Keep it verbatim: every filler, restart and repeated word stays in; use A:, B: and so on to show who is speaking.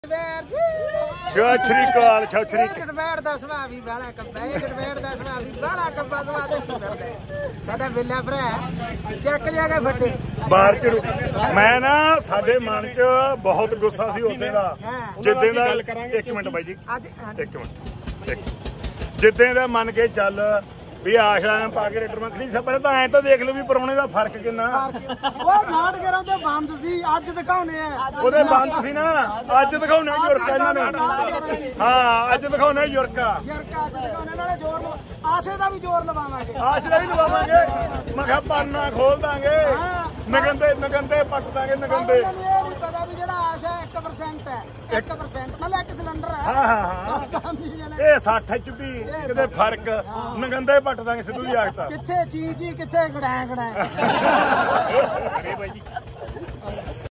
A: ਛੋਛਰੀਕਾਲ ਛੋਛਰੀ
B: ਗੜਬੈੜ ਦਾ ਸੁਭਾਅ ਵੀ ਬਾਲਾ ਕੱਬਾ ਇਹ ਗੜਬੈੜ ਦਾ ਸੁਭਾਅ ਵੀ ਬਾਲਾ ਕੱਬਾ ਸੁਭਾਅ ਦੇ ਕੀ ਕਰਦਾ ਸਾਡਾ ਬਿੱਲਾ ਭਰਾ ਚੱਕ ਜਾ ਕੇ ਫੱਟੇ
A: ਬਾਹਰ ਚ ਮੈਂ ਨਾ ਸਾਡੇ ਮਨ ਚ ਬਹੁਤ ਗੁੱਸਾ ਸੀ ਉੱਤੇ ਦਾ ਜਿੱਦਾਂ ਦਾ ਇੱਕ ਮਿੰਟ ਬਾਈ ਜੀ
B: ਅੱਜ
A: ਇੱਕ ਮਿੰਟ ਇੱਕ ਜਿੱਦਾਂ ਦਾ ਮੰਨ ਕੇ ਚੱਲ ਵੀ ਆਸ਼ਾ ਪਾ ਕੇ ਰੇਟਰ ਮੱਖਣੀ ਸਪਰੇ ਤਾਂ ਐ ਤਾਂ ਦੇਖ ਲਓ ਵੀ ਪਰੌਣੇ ਦਾ ਫਰਕ ਕਿੰਨਾ
B: ਉਹ ਨਾਟ ਕਰਾਂ ਤੇ ਬੰਦ ਸੀ ਅੱਜ ਦਿਖਾਉਣੇ ਆ
A: ਉਹਦੇ ਬੰਦ ਸੀ ਨਾ ਅੱਜ ਦਿਖਾਉਣੇ ਯੁਰਕਾ ਇਹਨਾਂ ਨੇ ਹਾਂ ਅੱਜ ਦਿਖਾਉਣੇ ਯੁਰਕਾ
B: ਯੁਰਕਾ ਅੱਜ ਦਿਖਾਉਣੇ ਨਾਲੇ ਜ਼ੋਰ ਆਸ਼ੇ ਦਾ ਵੀ ਜ਼ੋਰ ਲਵਾਵਾਂਗੇ
A: ਆਸ਼ੇ ਦਾ ਵੀ ਲਵਾਵਾਂਗੇ ਮੈਂ ਕਿਹਾ ਪਾਨਾ ਖੋਲ ਦਾਂਗੇ ਨਗੰਦੇ ਨਗੰਦੇ ਪੱਟ ਦਾਂਗੇ ਨਗੰਦੇ
B: ਮੈਨੂੰ ਇਹ ਨਹੀਂ ਪਤਾ ਵੀ ਜਿਹੜਾ ਆਸ਼ਾ ਇੱਕ ਪਰਸੈਂਟ ਹੈ ਇੱਕ ਪਰਸੈਂਟ ਮਤਲਬ ਇੱਕ ਸਿਲੰਡਰ ਹੈ
A: ਹਾਂ ਹਾਂ ਹਾਂ ਇਹ ਸੱਠ ਐਚ ਪੀ ਕਿਤੇ ਫਰਕ ਨਗੰਦੇ ਪੱਟ ਦਾਂਗੇ ਸਿੱਧੂ ਦੀ ਆਖਤਾ
B: ਕਿੱਥੇ ਚੀ ਚੀ ਕਿੱਥੇ ਗੜਾਂ ਗੜਾਂ